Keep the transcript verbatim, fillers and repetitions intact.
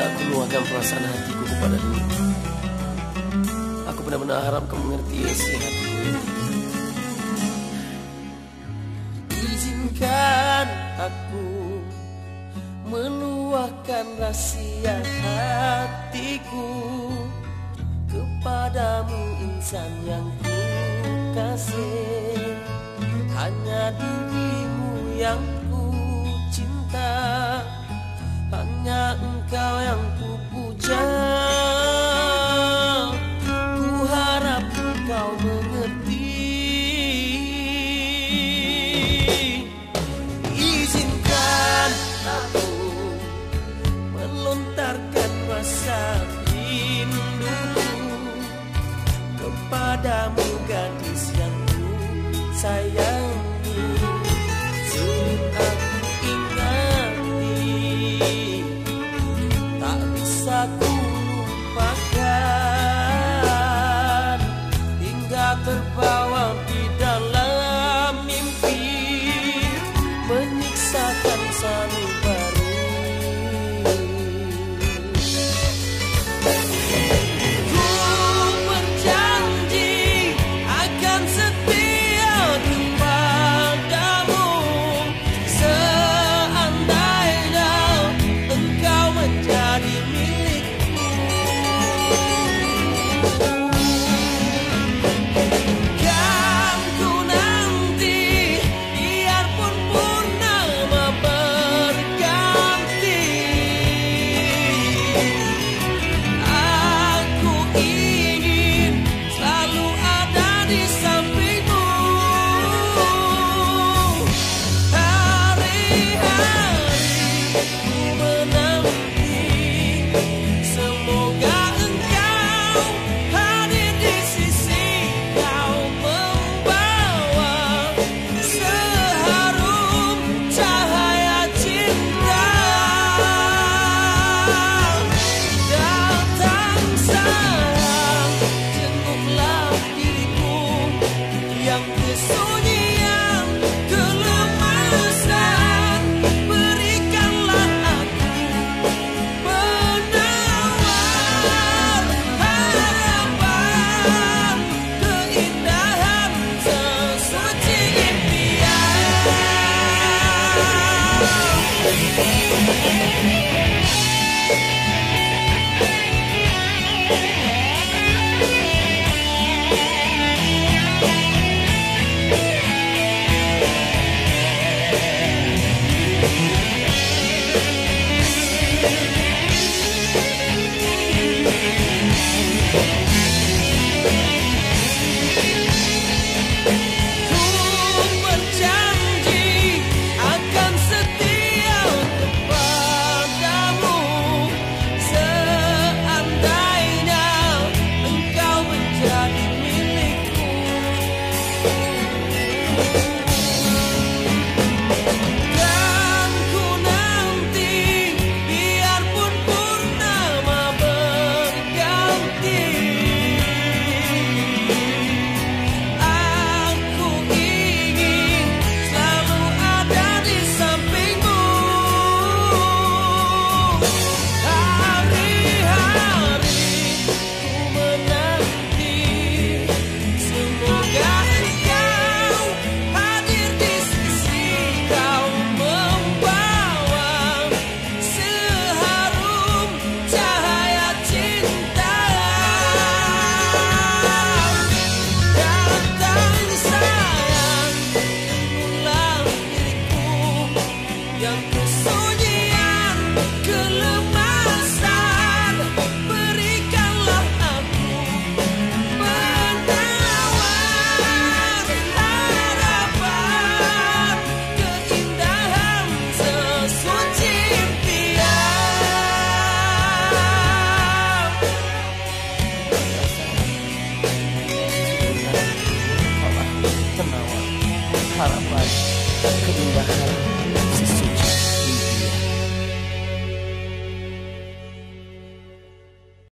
Bila aku luahkan perasaan hatiku kepadamu, aku benar-benar harap kamu mengerti isi hatiku ini. Izinkan aku meluahkan rahasia hatiku kepadamu, insan yang ku kasih. Hanya dirimu yang ku cinta, hanya engkau yang ku puja. Ku harap engkau mengerti. Izinkan aku melontarkan rasa rinduku kepadamu, gadis yang ku sayangi. Sulit aku ingati, tak bisa ku lupakan, hingga terbawa di dalam mimpi, menyiksakan sanubari. Ku berjanji akan setia kepadamu, seandainya engkau menjadi milikku. Kan ku nanti, biarpun purnama berganti, aku ingin selalu ada di sampingmu. Hari-hari ku menanti, semoga engkau hadir di sisi, kau membawa seharum cahaya cinta. Datang sayang, jenguklah diriku yang kesunyian, kelemasan, berikanlah aku penawar harapan, keindahan sesuci Ku berjanji akan setia kepadamu, seandainya engkau menjadi milikku. Dan ku nanti, biarpun purnama berganti, aku ingin selalu ada di sampingmu. Hari-hari ku menanti, semoga engkau hadir di sisi, kau membawa seharum cahaya cinta. Datang sayang, jenguklah diriku yang